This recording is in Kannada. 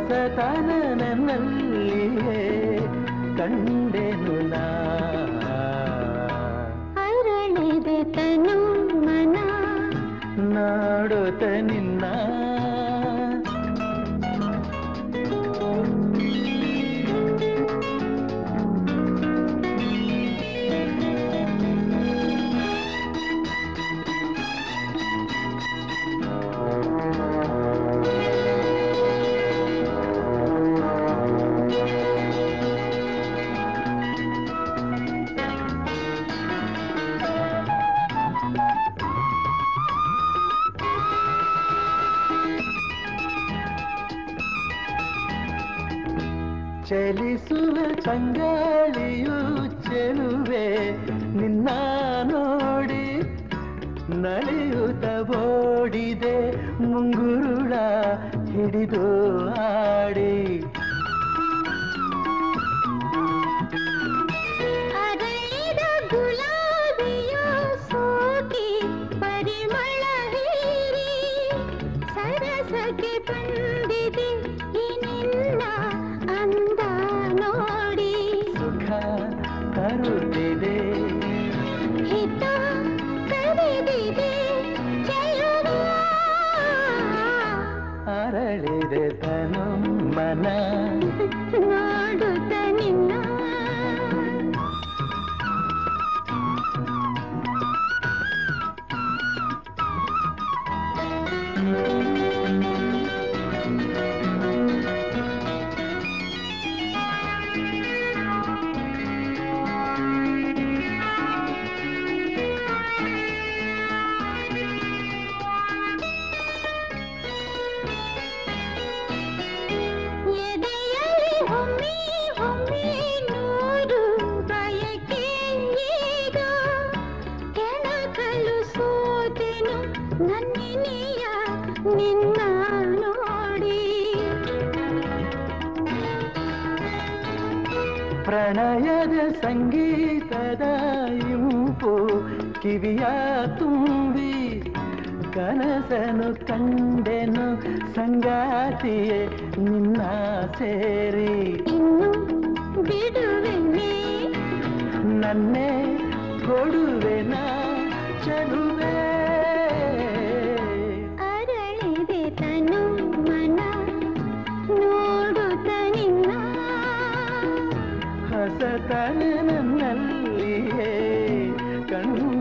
ಹೊಸತನ ನನ್ನಲ್ಲಿಯೇ ಕಂಡೆನು ನಾ ಅರಳಿದೆ ತನು ಮನ ನಾಡುತ್ತ ನಿನ್ನ ಚಲಿಸುವ ತಂಗಾಳಿಯು ಚೆಲುವೆ ನಿನ್ನ ನೋಡಿ ನಲಿಯುತ್ತ ಓಡಿದೆ ಮುಂಗುರುಳ ಹಿಡಿದು ಆಡಿ ಅರಳಿದ ಗುಲಾಬಿಯ ಸೋಕಿ ಪರಿಮಳ ಹೀರಿ ಸರಸಕ್ಕೆ ಬಂದಿದೆ ಈ ನಿನ್ನ ಅಂದ ನೋಡಿ ಸುಖ ತರುತ್ತಿದೆ ಹಿತ ಕರೆದಿದೆ ಚೆಲುವ ಅರಳಿದೆ ತನು ಮನ ನೋಡುತ್ತ ನಿನ್ನ ಎದೆಯಲ್ಲಿ ಹೊಮ್ಮಿ ಹೊಮ್ಮಿ ನೂರು ಬಯಕೆ ಈಗ ಕೆಣಕಲು ಸೋತೆನು ನನ್ನಿನಿಯ ನಿನ್ನ ನೋಡಿ ಪ್ರಣಯದ ಸಂಗೀತದ ಇಂಪು ಕಿವಿಯ ತುಂಬಿ ಕನಸನು ಕಂಡೆನು ಸಂಗಾತಿಯೇ ನಿನ್ನ ಸೇರಿ ಇನ್ನು ಬಿಡುವೆನೆ ನನ್ನೇ ಕೊಡುವೆನ ಚಲುವೆ ಅರಳಿದೆ ತನು ಮನ ನೋಡುತ್ತ ನಿನ್ನ ಹೊಸತನ ನನ್ನಲ್ಲಿಯೇ ಕಣ್ಣು